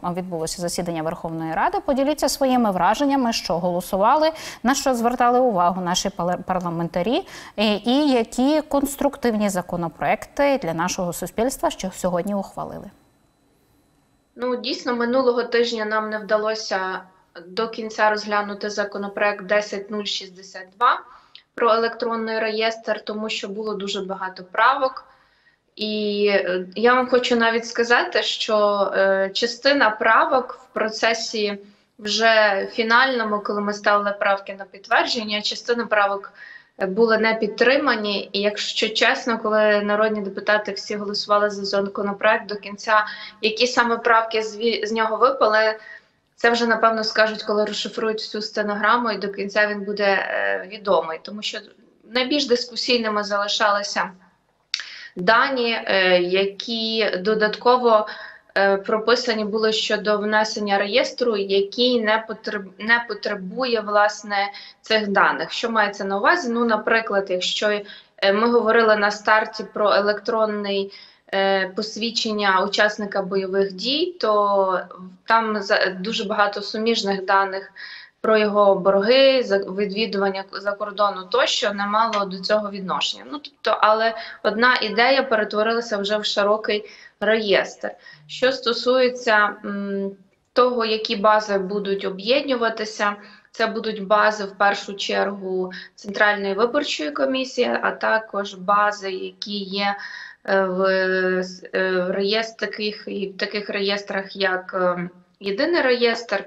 відбулося засідання Верховної Ради. Поділіться своїми враженнями, що голосували, на що звертали увагу наші парламентарі і які конструктивні законопроекти для нашого суспільства, що сьогодні ухвалили. Ну, дійсно, минулого тижня нам не вдалося до кінця розглянути законопроект 10062 про електронний реєстр, тому що було дуже багато правок. І я вам хочу навіть сказати, що частина правок в процесі вже фінальному, коли ми ставили правки на підтвердження, частина правок були не підтримані. І якщо чесно, коли народні депутати всі голосували за законопроект до кінця, які саме правки з нього випали, це вже, напевно, скажуть, коли розшифрують всю стенограму, і до кінця він буде відомий. Тому що найбільш дискусійними залишалися дані, які додатково прописані були щодо внесення реєстру, який не потребує, власне, цих даних. Що мається на увазі? Ну, наприклад, якщо ми говорили на старті про електронний посвідчення учасника бойових дій, то там дуже багато суміжних даних про його борги, відвідування за кордону тощо не мало до цього відношення. Ну, тобто, але одна ідея перетворилася вже в широкий реєстр. Що стосується того, які бази будуть об'єднуватися, це будуть бази в першу чергу Центральної виборчої комісії, а також бази, які є в таких реєстрах, як єдиний реєстр,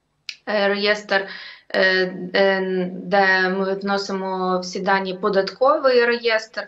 де ми вносимо всі дані, податковий реєстр,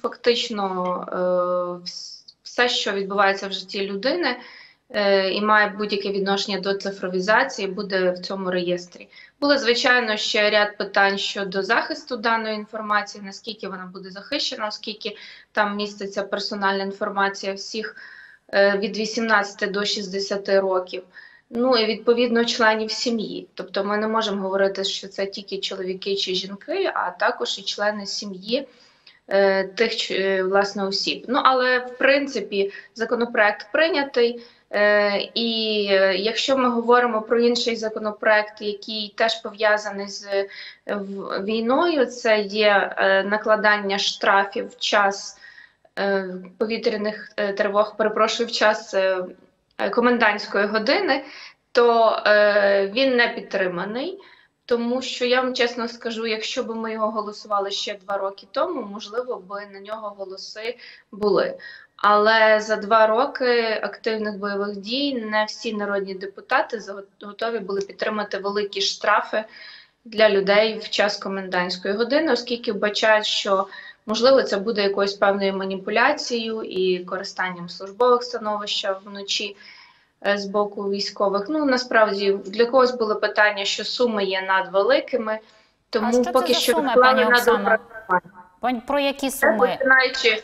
фактично все, що відбувається в житті людини і має будь-яке відношення до цифровізації, буде в цьому реєстрі. Було, звичайно, ще ряд питань щодо захисту даної інформації, наскільки вона буде захищена, оскільки там міститься персональна інформація всіх від 18 до 60 років. Ну і відповідно членів сім'ї. Тобто ми не можемо говорити, що це тільки чоловіки чи жінки, а також і члени сім'ї тих, власне, осіб. Ну, але, в принципі, законопроект прийнятий. І якщо ми говоримо про інший законопроект, який теж пов'язаний з війною, це є накладання штрафів в час повітряних тривог, перепрошую, в час комендантської години, то він не підтриманий. Тому що, я вам чесно скажу, якщо б ми його голосували ще 2 роки тому, можливо, б на нього голоси були. Але за 2 роки активних бойових дій не всі народні депутати готові були підтримати великі штрафи для людей в час комендантської години, оскільки вбачають, що, можливо, це буде якоюсь певною маніпуляцією і користанням службових становищ вночі з боку військових. Ну, насправді, для когось було питання, що суми є надвеликими, тому поки що вклали на доопрацювання. Про які суми? Починаючи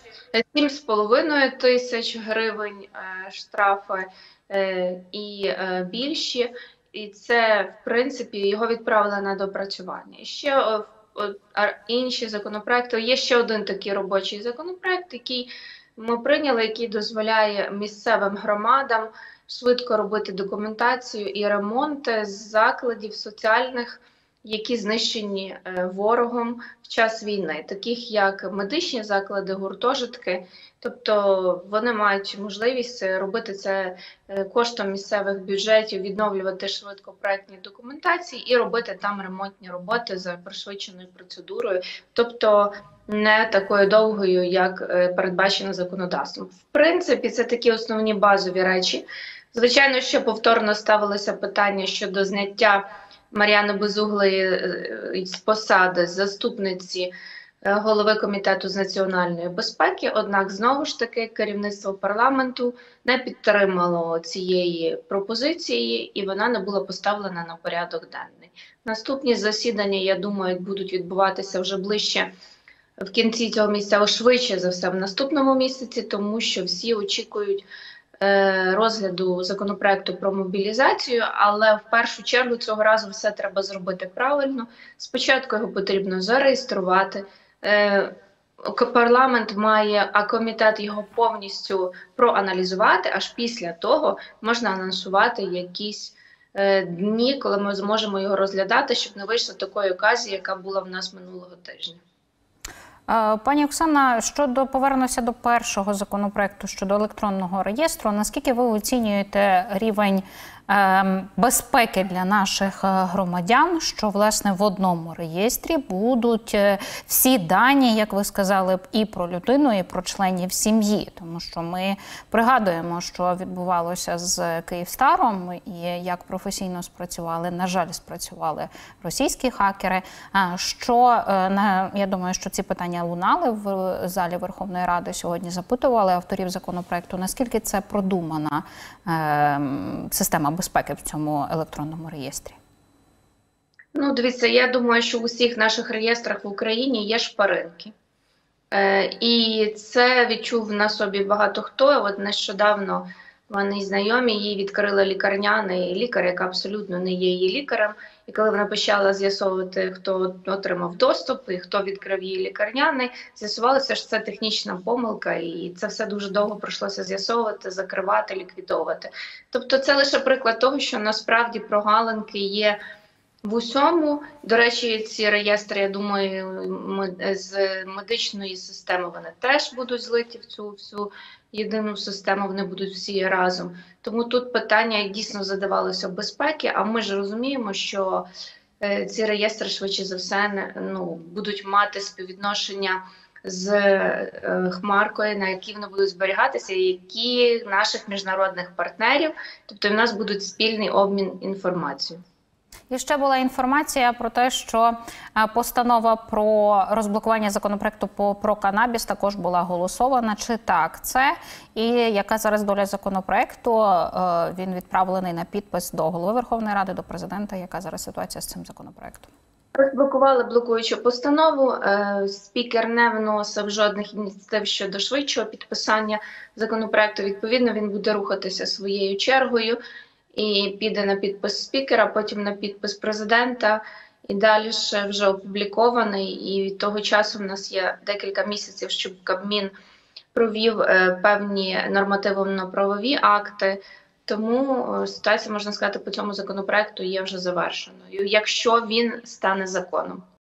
7,5 тисяч гривень штрафи і більші, і це, в принципі, його відправили на доопрацювання. І ще інші законопроекти, є ще один такий робочий законопроект, який ми прийняли, який дозволяє місцевим громадам швидко робити документацію і ремонти з закладів соціальних, які знищені ворогом в час війни, таких як медичні заклади, гуртожитки. Тобто вони мають можливість робити це коштом місцевих бюджетів, відновлювати швидко проектні документації і робити там ремонтні роботи за пришвидшеною процедурою, тобто не такою довгою, як передбачено законодавством. В принципі, це такі основні базові речі. Звичайно, ще повторно ставилося питання щодо зняття Мар'яни Безуглої з посади заступниці голови Комітету з національної безпеки, однак, знову ж таки, керівництво парламенту не підтримало цієї пропозиції і вона не була поставлена на порядок денний. Наступні засідання, я думаю, будуть відбуватися вже ближче в кінці цього місяця, швидше за все в наступному місяці, тому що всі очікують розгляду законопроекту про мобілізацію, але в першу чергу цього разу все треба зробити правильно. Спочатку його потрібно зареєструвати, парламент має, а комітет його повністю проаналізувати, аж після того можна анонсувати якісь дні, коли ми зможемо його розглядати, щоб не вийшло такої оказії, яка була в нас минулого тижня. Пані Оксана, повернемося до першого законопроекту щодо електронного реєстру. Наскільки ви оцінюєте рівень безпеки для наших громадян, що, власне, в одному реєстрі будуть всі дані, як ви сказали, і про людину, і про членів сім'ї? Тому що ми пригадуємо, що відбувалося з Київстаром і як професійно спрацювали, на жаль, спрацювали російські хакери. Я думаю, що ці питання лунали в залі Верховної Ради сьогодні, запитували авторів законопроекту, наскільки це продумана система безпеки в цьому електронному реєстрі? Ну, дивіться, я думаю, що в усіх наших реєстрах в Україні є шпаринки. І це відчув на собі багато хто. От нещодавно вони знайомі, їй відкрила лікарняний лікар, яка абсолютно не є її лікарем. І коли вона почала з'ясовувати, хто отримав доступ і хто відкрив її лікарняний, з'ясувалося, що це технічна помилка, і це все дуже довго прийшлося з'ясовувати, закривати, ліквідовувати. Тобто це лише приклад того, що насправді прогалинки є в усьому. До речі, ці реєстри, я думаю, з медичної системи вони теж будуть злиті в цю всю єдину систему, вони будуть всі разом. Тому тут питання дійсно задавалося безпеки, а ми ж розуміємо, що ці реєстри швидше за все будуть мати співвідношення з хмаркою, на якій вони будуть зберігатися, які наших міжнародних партнерів, тобто в нас будуть спільний обмін інформацією. І ще була інформація про те, що постанова про розблокування законопроекту про канабіс також була голосована. Чи так це? І яка зараз доля законопроекту? Він відправлений на підпис до Голови Верховної Ради, до Президента. Яка зараз ситуація з цим законопроектом? Розблокували блокуючу постанову. Спікер не вносив жодних ініціатив щодо швидшого підписання законопроекту. Відповідно, він буде рухатися своєю чергою. І піде на підпис спікера, потім на підпис президента, і далі ще вже опублікований. І від того часу в нас є декілька місяців, щоб Кабмін провів певні нормативно-правові акти. Тому ситуація, можна сказати, по цьому законопроекту є вже завершеною, якщо він стане законом.